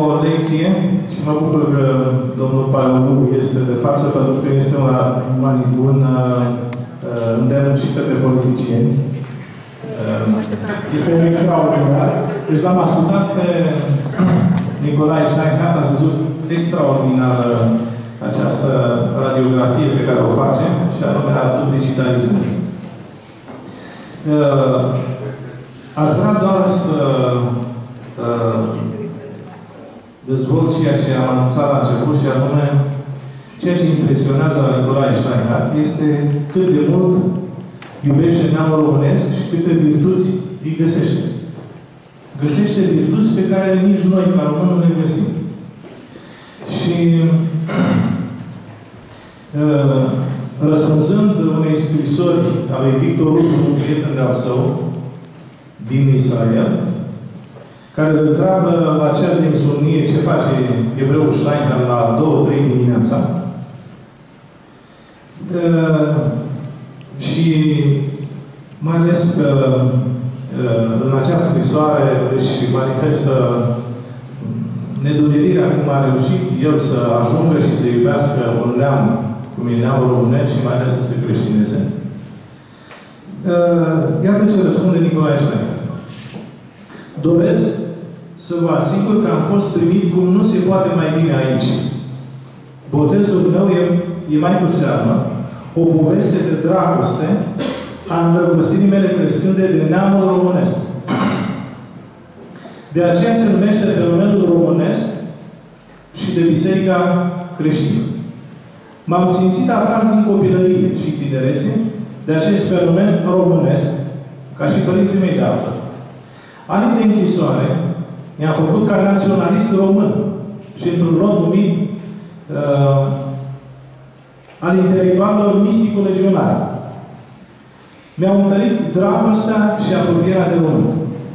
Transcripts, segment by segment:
O lecție și mă bucur că domnul Paleolu este de față, pentru că este un îndemn și către politicieni. Este extraordinar. Deci l-am ascultat pe Nicolae Steinhardt, ați văzut extraordinară această radiografie pe care o face, și anume a duplicitarismului. Aș vrea doar să dezvolt ceea ce am anunțat la început, și anume ceea ce impresionează la Nicolae Steinhardt este cât de mult iubește neamul românesc și câte virtuți îi găsește. Găsește virtuți pe care nici noi, ca români, nu le găsim. Și răspunzând unei scrisori a lui Victor Rusu, un prieten de-al său, din Israel, care îl întreabă la cer de insomnie ce face evreul Steinhardt la 2-3 dimineața. Și mai ales că în această scrisoare își manifestă nedumerirea cum a reușit el să ajungă și să iubească un neam, cum e neamul românesc, și mai ales să se creștineze. Iată ce răspunde Nicolae Steinhardt. Doresc să vă asigur că am fost primit cum nu se poate mai bine aici. Botezul meu e mai cu seamă o poveste de dragoste a îndrăgostirii mele crescânde de neamul românesc. De aceea se numește fenomenul românesc și de biserica creștină. M-am simțit atras din copilărie și tinerețe de acest fenomen românesc, ca și părinții mei de altfel. Anii de închisoare mi-am făcut ca naționalist român și într-un rol numit al intelectualilor mistico-legionari. Mi-au întărit dragostea și apropierea de român.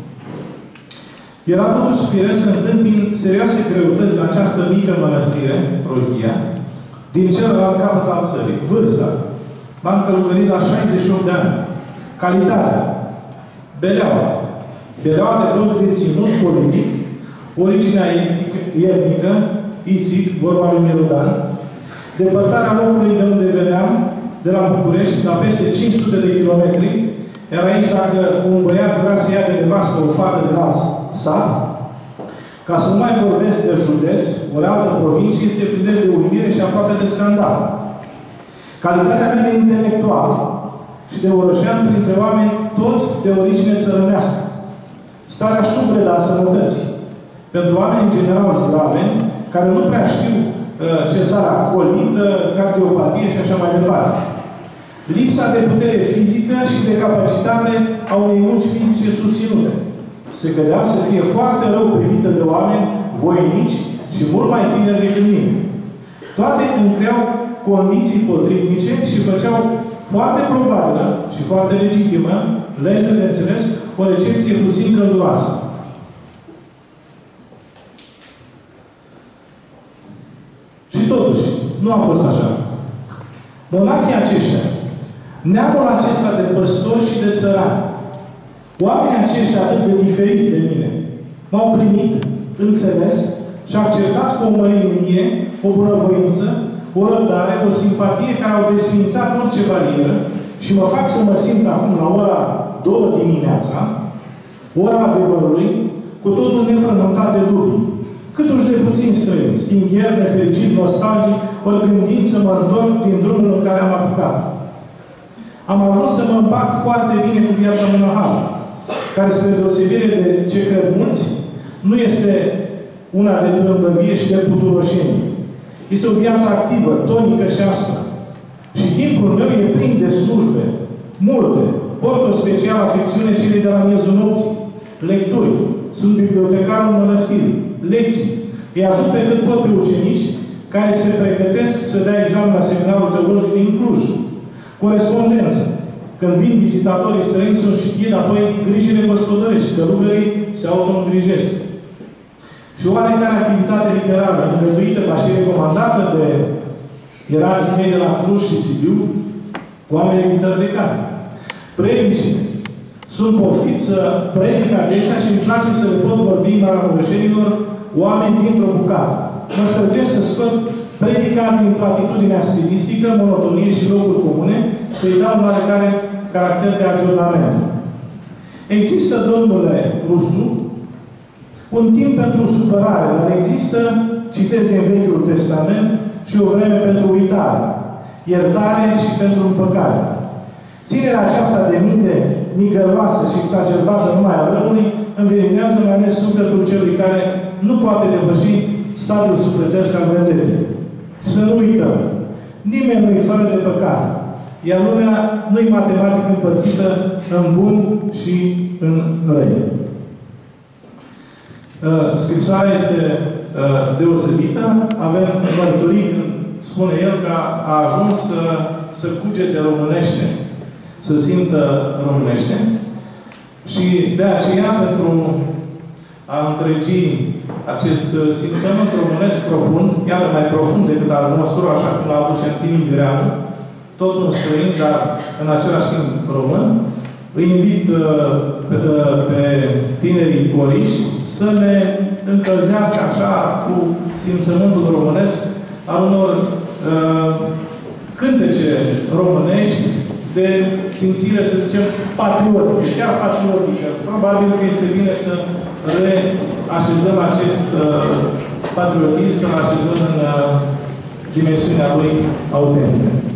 Era totuși firesc să întâmpin serioase greutăți în această mică mănăstire, Prohia, din celălalt capăt al țării. Vârsta. M-am călugărit la 68 de ani. Calitatea. Beleaua. Beleaua de fost deținut politic, originea etnică, Ițit, vorba lui Mirudan, depărtarea locului de unde veneam, de la București, la peste 500 de kilometri, iar aici, dacă un băiat vrea să ia de nevastă o fată de alt sat, ca să nu mai vorbesc de județ, o altă provincie, este plindeș de uimire și aproape de scandal. Calitatea mea de intelectual și de orășean printre oameni toți de origine țărănească. Starea șubredă a sănătății. Pentru oameni în general zdraveni, care nu prea știu cezarea colită, cardiopatie și așa mai departe. Lipsa de putere fizică și de capacitate a unei munci fizice susținute. Se credea să fie foarte rău privită de oameni voinici și mult mai tineri decât mine. Toate îmi creau condiții potrivnice și făceau foarte probabilă și foarte legitimă, leză de înțeles, o recepție puțin călduroasă. Și totuși, nu a fost așa. Monachii aceștia, neamul acesta de păstori și de țărani, oamenii aceștia atât de diferiți de mine, m-au primit, înțeles și acceptat cu o mărinție, o bunăvoință, o răbdare, o simpatie care au desfințat orice barieră și mă fac să mă simt acum la ora 2 dimineața, ora adevărului, cu totul nefrământat de dubii. Cât uși de puțin străini, stingher, nefericit, nostalgic, ori gândind să mă întorc din drumul în care am apucat. Am ajuns să mă împac foarte bine cu viața monahală, care, spre deosebire de ce cred mulți, nu este una de trândăvie și de puturoșenie. Este o viață activă, tonică și aspră. Și timpul meu e plin de slujbe, multe. Port o specială afecțiune celei de la miezul nopții, lecturi, sunt bibliotecar în mănăstiri, lecții. Îi ajut pe cât pot pe ucenici care se pregătesc să dea examen la seminarul teologic din Cluj. Corespondență. Când vin vizitatorii străini, sunt și ghid apoi grijile gospodărești. Călugării se auto-îngrijesc. Și oarecare activitate literară îngăduită, ca și recomandată de ierarhii mei de la Cluj și Sibiu, oamenii interdecate. Predicile. Sunt poftit să predic adesea și îmi place să le pot vorbi în Maramureșenilor oameni dintr-o bucată. Mă străduiesc să scot predica din platitudinea stilistică, monotonie și locuri comune, să-i dau un oarecare caracter de aggiornament. Există, domnule Rusu, un timp pentru supărare, dar există, citesc din Vechiul Testament, și o vreme pentru uitare, iertare și pentru împăcare. Ținerea aceasta de minte migăroasă și exagerată numai a răului învelinează mai ales sufletul celui care nu poate depăși stadiul sufletesc al vederii. Să nu uităm, nimeni nu-i fără de păcat, iar lumea nu-i matematic împărțită în bun și în răi. Scrisoarea este deosebită. Avem mărturii când spune el că a ajuns să cugete românește, să simtă românește. Și de aceea, pentru a întregi acest simțământ românesc profund, iată mai profund decât al nostru, așa cum l-a adus Antimii Vireanu, tot un străin, dar în același timp român, îi invit pe tinerii coriși să ne încălzească așa cu simțământul românesc al unor cântece românești de simțire, să zicem, patriotică, chiar patriotică. Probabil că este bine să reașezăm acest patriotism, să-l așezăm în dimensiunea lui autentică.